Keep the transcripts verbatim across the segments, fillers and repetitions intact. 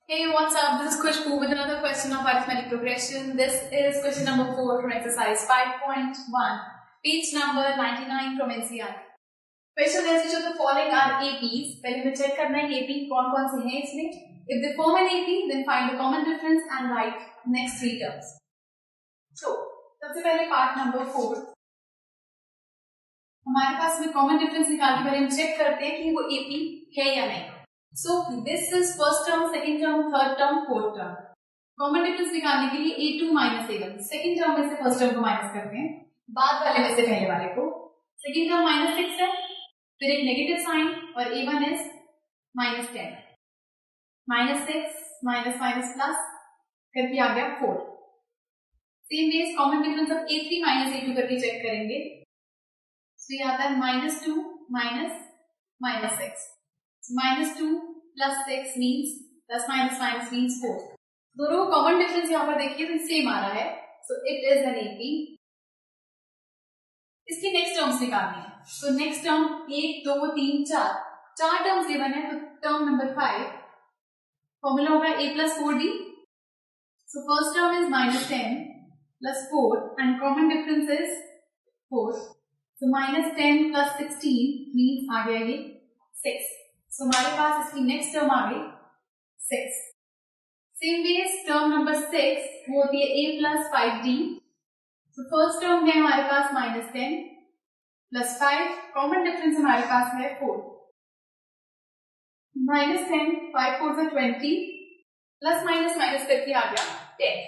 Hey, what's up? This is Khushbu with another question of arithmetic progression. This is question number four from exercise five point one, page number ninety-nine from N C E R T. Question is which of the following are A Ps? पहले हमें check करना है A P कौन कौन से हैं इसमें. If they form an A P, then find the common difference and write next three terms. So, सबसे पहले part number four. हमारे पास में common difference निकाल के पहले हम check करते हैं कि वो A P है या नहीं. So this is first term, second term, third term, fourth term. Common difference निकालने के लिए A two minus A one. Second term में से first term को minus करते हैं. बाद वाले में से पहले वाले को. Second term minus six है. फिर एक negative sign और A one is minus ten. Minus six minus minus plus करके आ गया four. Same ways common difference of A three minus A two करके check करेंगे. So ये आता है minus two minus minus six. So minus two plus six means plus minus minus means four. दोनों को common difference यहाँ पर देखिए तो सेम आ रहा है. So it is an A P. इसकी next terms निकालनी है. So next term एक दो तीन चार चार terms given है तो term number five formula होगा A plus four D. So first term is minus ten plus four and common difference is four. So minus ten plus sixteen means आ गया ये six. So हमारे पास इसकी next term आ गई six. Same ways term number six वो होती है A plus five D. So first term है हमारे पास minus ten plus five. Common difference हमारे पास है four. minus ten, five four से twenty प्लस माइनस माइनस करके आ गया ten.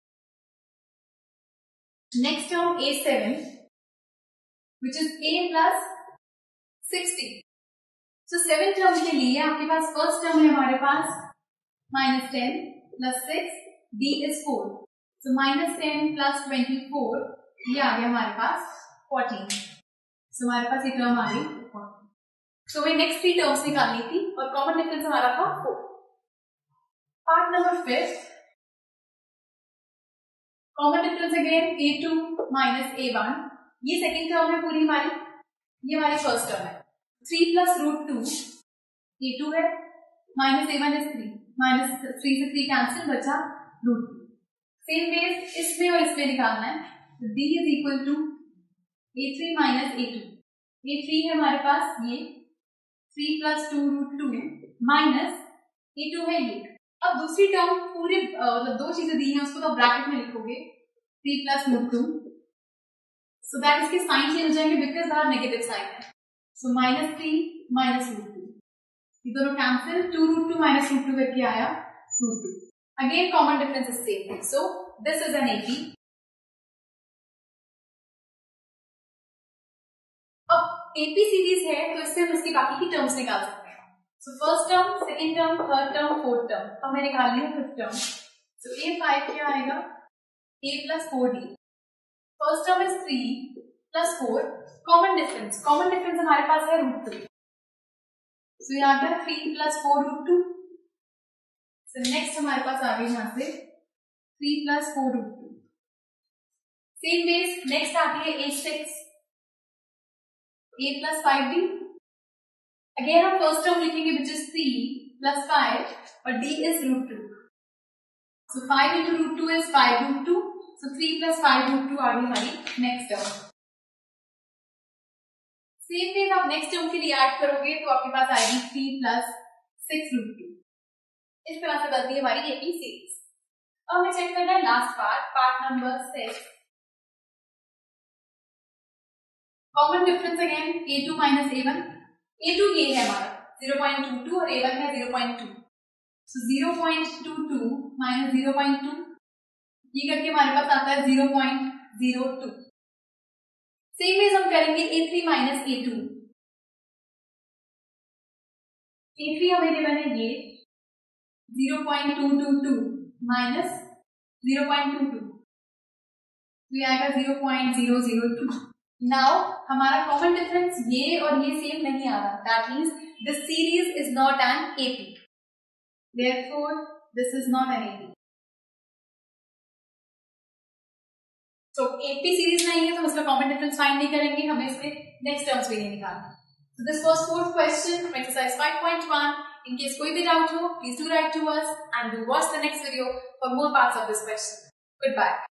Next term A seven which is A plus sixty. तो so, सेवन टर्म के लिए आपके पास फर्स्ट टर्म है हमारे पास minus ten plus six D is four. So minus ten plus twenty four ये आ गया हमारे पास फोर्टीन. सो हमारे पास ये टर्म आ गई फोर्टीन. सो हमें नेक्स्ट थ्री टर्म्स निकालनी थी और कॉमन डिफरेंस हमारा था four. Part number fifth common difference again A two minus A one. ये सेकेंड टर्म है पूरी हमारी, ये हमारी फर्स्ट टर्म है. Three plus root two A two है minus A one is three. Minus three से थ्री कैंसिल बचा रूट टू. सेम वेज इसमें और इसमें निकालना है. D is equal to A three minus A two. A three है हमारे पास ये three plus two root two minus A two है ये. अब दूसरी टर्म पूरे मतलब दो चीजें दी हैं उसको तो ब्रैकेट में लिखोगे three plus root two. So that इसके साइन चेंज हो जाएंगे बिकॉज बाहर नेगेटिव साइन है. So minus three minus root two. ये दोनों cancel. two root two minus root two करके आया root two. Again common difference is same. So this is an A P. अब A P series है तो इससे हम इसकी बाकी की terms निकाल सकते हैं. So first term, second term, third term, fourth term. अब हमें निकालनी है fifth term. So A five क्या आएगा? A plus four D. First term is three plus four. Common difference common difference हमारे पास है रूट टू. सो यहाँ पर three plus four root two. So next हमारे पास आ गई यहाँ से three plus four root two. Same base next आती है A six A plus five D. Again हम फर्स्ट टर्म लिखेंगे which is three plus five और D is root two. So five into root two is five root two. So three plus five root two आ गई हमारी next term. Same चीज आप next term के लिए add करोगे तो आपके पास आएगी three plus six root two. इस तरह से बनती है हमारी एपी सीरीज. अब हमें चेक करना है last part part number six. Common difference again A two minus A one. A two ये है हमारा जीरो पॉइंट टू टू और ए वन है zero point two. So zero point two two minus zero point two ये करके हमारे पास आता है zero point zero two. Same ways हम करेंगे A three minus A two. A three हमें गिवन है ये zero point two to two minus zero point two two. तो ये आएगा zero point zero zero two. Now हमारा कॉमन डिफरेंस ये और ये सेम नहीं आ रहा. That means this series is not an AP. Therefore this is not an AP. तो एपी सीरीज नहीं है तो उसका कॉमन डिफरेंस फाइंड नहीं करेंगे. हमें इसके नेक्स्ट टर्म्स भी नहीं निकालना. So this was fourth question from exercise five point one In case कोई भी doubt हो, please do write to us and do watch the next video for more parts of this question. Goodbye.